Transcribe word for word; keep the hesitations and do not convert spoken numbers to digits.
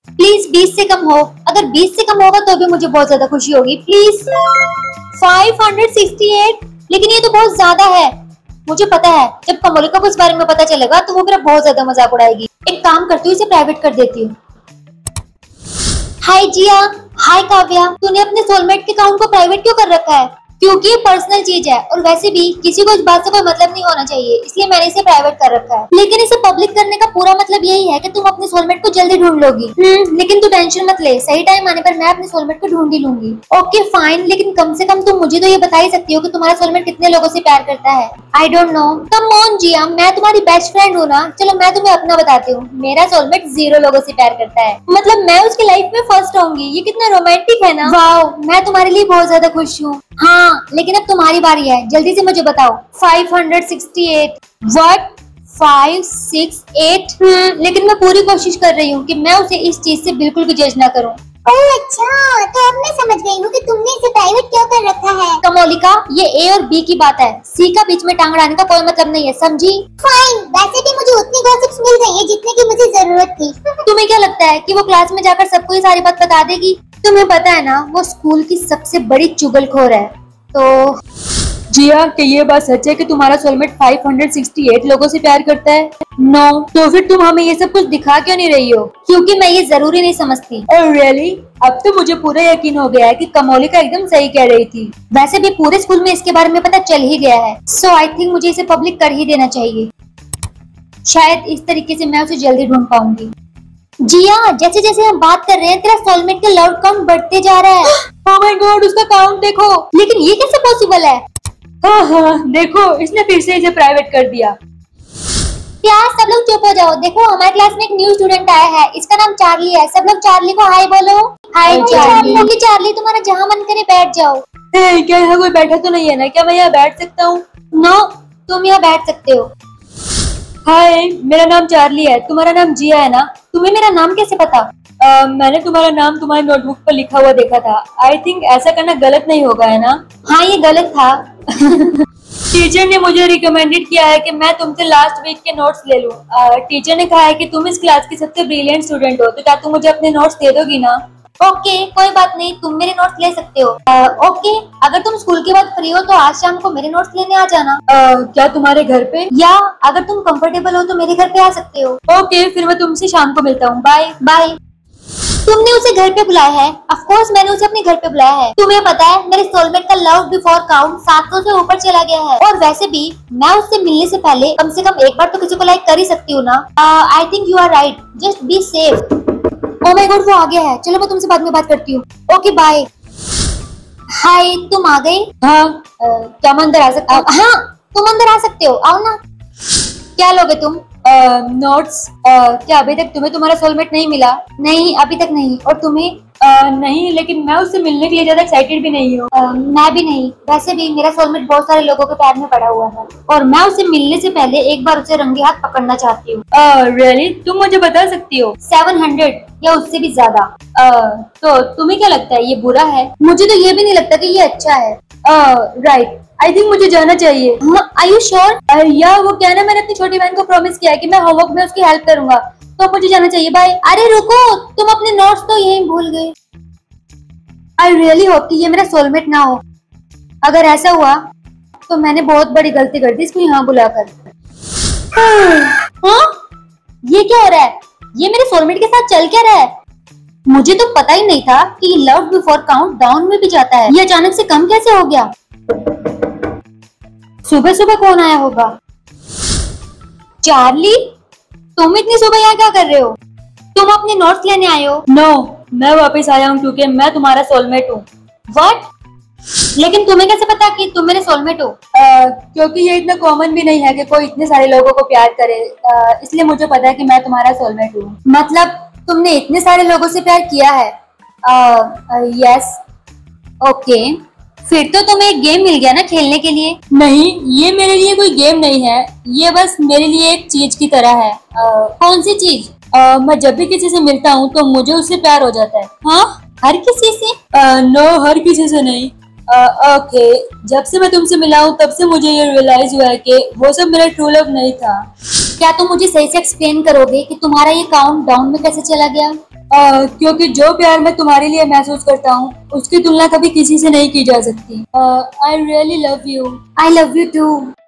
Please बीस से कम हो, अगर बीस से कम होगा तो भी मुझे बहुत ज्यादा खुशी होगी। Please. Five hundred sixty eight, लेकिन ये तो बहुत ज्यादा है। मुझे पता है जब कमोलिका को इस बारे में पता चलेगा तो वो मेरा बहुत ज्यादा मजाक उड़ाएगी। एक काम करती हूँ, इसे प्राइवेट कर देती हूँ। हाय जिया। हाय काव्या। तूने अपने सोलमेट के अकाउंट को प्राइवेट क्यों कर रखा है? क्योंकि ये पर्सनल चीज है और वैसे भी किसी को इस बात से कोई मतलब नहीं होना चाहिए, इसलिए मैंने इसे प्राइवेट कर रखा है। लेकिन इसे पब्लिक करने का पूरा मतलब यही है कि तुम अपने सोलमेट को जल्दी ढूंढ लोगी। हम्म, लेकिन तू टेंशन मत ले, सही टाइम आने पर मैं अपने सोलमेट को ढूंढ ही लूंगी। ओके फाइन, लेकिन कम से कम तुम मुझे तो ये बता ही सकती हो कि तुम्हारा सोलमेट कितने लोगों से प्यार करता है। I don't know. Come on Jiya, मैं तुम्हारी बेस्ट फ्रेंड हूँ ना। चलो मैं तुम्हें अपना बताती हूँ। मेरा सोलमेट जीरो लोगों से प्यार करता है, मतलब मैं उसकी लाइफ में फर्स्ट होंगी। ये कितना रोमांटिक है ना। वाओ, मैं तुम्हारे लिए बहुत ज्यादा खुश हूँ। हाँ, लेकिन अब तुम्हारी बारी है, जल्दी से मुझे बताओ। Five hundred sixty eight. What? Five six eight? लेकिन मैं पूरी कोशिश कर रही हूँ कि मैं उसे इस चीज से बिल्कुल भी जज ना करूँ। ओह अच्छा, तो अब मैं समझ गई हूँ कि तुमने इसे प्राइवेट क्यों कर रखा है। कमोलिका, ये ए और बी की बात है, सी का बीच में टांग अड़ाने का कोई मतलब नहीं है, समझी? फाइन, वैसे भी मुझे उतनी गॉसिप्स मिल गई है जितने की मुझे जरूरत थी। तुम्हें क्या लगता है कि वो क्लास में जाकर सबको ये सारी बात बता देगी? तुम्हें पता है ना, वो स्कूल की सबसे बड़ी चुगलखोर है। तो जिया, कि ये बात सच है कि तुम्हारा soulmate five hundred sixty eight लोगों से प्यार करता है? No no. तो फिर तुम हमें ये सब कुछ दिखा क्यों नहीं रही हो? क्योंकि मैं ये जरूरी नहीं समझती। Oh really? अब तो मुझे पूरा यकीन हो गया है कि कमोलिका एकदम सही कह रही थी। वैसे भी पूरे स्कूल में इसके बारे में पता चल ही गया है, सो आई थिंक मुझे इसे पब्लिक कर ही देना चाहिए। शायद इस तरीके से मैं उसे जल्दी ढूंढ पाऊंगी। जिया, जैसे जैसे हम बात कर रहे हैं तेरा सोलमेट का लव काउंट बढ़ते जा रहा है। ओह माय गॉड, उसका काउंट देखो। लेकिन ये कैसे पॉसिबल है? हाँ हाँ, देखो इसने फिर से इसे प्राइवेट कर दिया। यार सब लोग चुप हो जाओ। देखो हमारे क्लास में एक न्यू स्टूडेंट आया है, इसका नाम चार्ली है। सब लोग चार्ली को हाय बोलो। हाय चार्ली। ओके चार्ली, तुम्हारा जहाँ मन करे बैठ जाओ। ए, क्या यहाँ कोई बैठा तो नहीं है ना? क्या मैं यहाँ बैठ सकता हूँ? नो, तुम यहाँ बैठ सकते हो। हाय, मेरा नाम चार्ली है। तुम्हारा नाम जिया है ना? तुम्हें मेरा नाम कैसे पता? Uh, मैंने तुम्हारा नाम तुम्हारी नोटबुक पर लिखा हुआ देखा था। आई थिंक ऐसा करना गलत नहीं होगा, है ना? हाँ, ये गलत था। टीचर ने मुझे रिकमेंडेड किया है कि मैं तुमसे लास्ट वीक के नोट्स ले लूं। टीचर uh, ने कहा है कि तुम इस क्लास की सबसे ब्रिलियंट स्टूडेंट हो, तो क्या तुम मुझे अपने नोट्स दे दोगी ना? ओके okay, कोई बात नहीं, तुम मेरे नोट्स ले सकते हो। ओके uh, okay, अगर तुम स्कूल के बाद फ्री हो तो आज शाम को मेरे नोट्स लेने आ जाना। uh, क्या तुम्हारे घर पे? या अगर तुम कंफर्टेबल हो तो मेरे घर पे आ सकते हो। ओके okay, फिर मैं तुमसे शाम को मिलता हूँ। Bye bye. तुमने उसे घर पे बुलाया है? ऑफ कोर्स मैंने उसे अपने घर पे बुलाया है। तुम्हें पता है मेरे सोलमेट का लव बिफोर काउंट सात सौ से ऊपर चला गया है, और वैसे भी मैं उससे मिलने से पहले कम से कम एक बार तो किसी को लाइक कर ही सकती हूँ ना। I think you are right, just be safe. Oh my god, वो आ गया है। चलो मैं तुमसे बाद में बात करती हूँ। Okay bye. हाय, तुम आ गई? हाँ। uh, क्या मैं अंदर आ सकता हूँ? हाँ, तुम अंदर आ सकते हो, आओ ना। क्या लोगे तुम? नोट्स। uh, uh, क्या अभी तक तुम्हें तुम्हारा सोलमेट नहीं मिला? नहीं, अभी तक नहीं। और तुम्हें? uh, नहीं, लेकिन मैं उससे मिलने के लिए ज्यादा एक्साइटेड भी नहीं हूँ। uh, मैं भी नहीं। वैसे भी मेरा सोलमेट बहुत सारे लोगों के प्यार में पड़ा हुआ है, और मैं उसे मिलने से पहले एक बार उसे रंगे हाथ पकड़ना चाहती हूँ। रियली? तुम मुझे बता सकती हो? सेवन हंड्रेड या उससे भी ज्यादा। uh, तो तुम्हें क्या लगता है, ये बुरा है? मुझे तो ये भी नहीं लगता कि ये अच्छा है। राइट, आई थिंक मुझे जाना चाहिए। Are you sure? या वो क्या ना, मैंने अपनी छोटी बहन को प्रॉमिस किया है कि मैं होमवर्क में उसकी हेल्प करूंगा, तो मुझे जाना चाहिए। बाय। अरे रुको, तुम अपने नोट्स तो यहीं भूल गए। आई रियली होप कि ये मेरा सोलमेट ना हो। अगर ऐसा हुआ तो मैंने बहुत बड़ी गलती कर दी इसको यहाँ बुलाकर। हाँ? ये क्या हो रहा है? ये मेरे सोलमेट के साथ चल क्या रहा है? मुझे तो पता ही नहीं था कि लव बिफोर काउंट डाउन में भी जाता है। ये अचानक से कम कैसे हो गया? सुबह सुबह कौन आया होगा? चार्ली, तुम इतनी सुबह यहाँ क्या कर रहे हो? तुम अपने नोट्स लेने आए हो? नो no, मैं वापस आया हूँ क्योंकि मैं तुम्हारा सोलमेट हूँ। व्हाट? लेकिन तुम्हें कैसे पता कि तुम मेरे सोलमेट हो? uh, क्योंकि ये इतना कॉमन भी नहीं है कि कोई इतने सारे लोगों को प्यार करे, uh, इसलिए मुझे पता है कि मैं तुम्हारा सोलमेट हूँ। मतलब तुमने इतने सारे लोगों से प्यार किया है? यस। ओके, फिर तो तुम्हें एक गेम मिल गया ना खेलने के लिए। नहीं, ये मेरे लिए कोई गेम नहीं है, ये बस मेरे लिए एक चीज की तरह है। uh, कौन सी चीज? uh, मैं जब भी किसी से मिलता हूँ तो मुझे उससे प्यार हो जाता है। हाँ, हर किसी से? नो uh, हर किसी से नहीं। Okay uh, okay. जब से मैं तुमसे मिला हूँ तब से मुझे ये रियलाइज हुआ है कि वो सब मेरा ट्रू लव नहीं था। क्या तुम मुझे सही से एक्सप्लेन करोगे कि तुम्हारा ये काउंट डाउन में कैसे चला गया? आ, क्योंकि जो प्यार मैं तुम्हारे लिए महसूस करता हूँ उसकी तुलना कभी किसी से नहीं की जा सकती। I really love you. I love you to.